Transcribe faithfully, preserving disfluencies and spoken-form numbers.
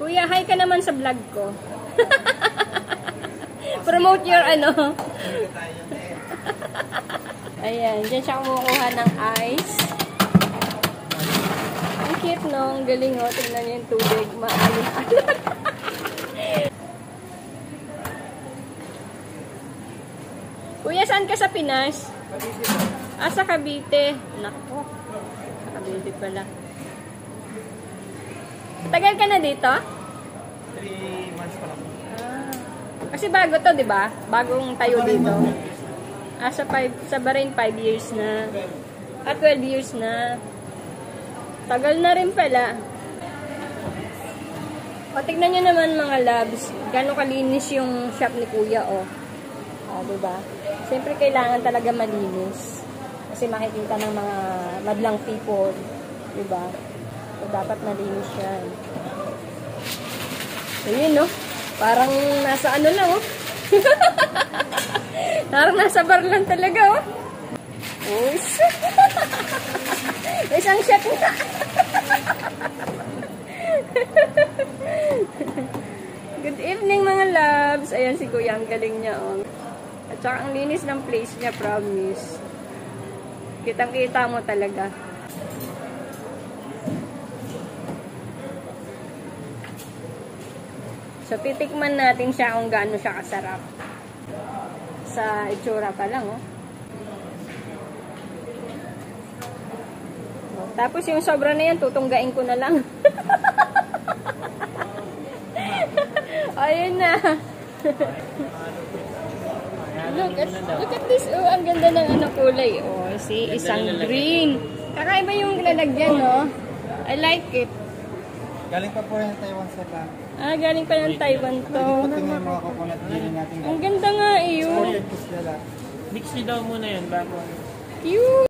Kuya, hi ka naman sa vlog ko. Promote your ano. Ayan, dyan siya kumukuha ng ice. Ang cute no, ang galing o. Tingnan niyo yung tubig, maalon-alon. Kuya, saan ka sa Pinas? Ah, sa Cavite. Naku, sa Cavite pala. Tagal ka na dito? three months pa lang. Ah, kasi bago to, di ba? Bagong tayo dito. Ah, sa, five, sa Bahrain, five years na. At twelve years na. Tagal na rin pala. O, tignan nyo naman mga loves. Gano'ng kalinis yung shop ni Kuya, o. O, diba? Siyempre, kailangan talaga malinis. Kasi makikita ng mga madlang people. Diba? So, dapat malinis yan. Ayun, no? Parang nasa ano lang, oh. Parang nasa bar lang talaga, oh. Uy, isang shot na. Good evening, mga loves. Ayan si Kuya, ang galing niya, oh. At saka ang linis ng place niya, promise. Kitang-kita mo talaga. So, titikman natin siya kung gaano siya kasarap. Sa itsura pa lang, oh. Oh, tapos yung sobra na yan, tutunggain ko na lang. Ayun na. Look at, look at this. Oh, ang ganda ng ano kulay. Oh, see, isang green. Kakaiba yung lalagyan, no? I like it. Galing pa po rin sa Taiwan sa ba? Ah, galing pa ng Taiwan to. Pati na yung mga coconut din natin. Ang ganda nga, iyo. Mix nyo daw muna yun bago. Cute!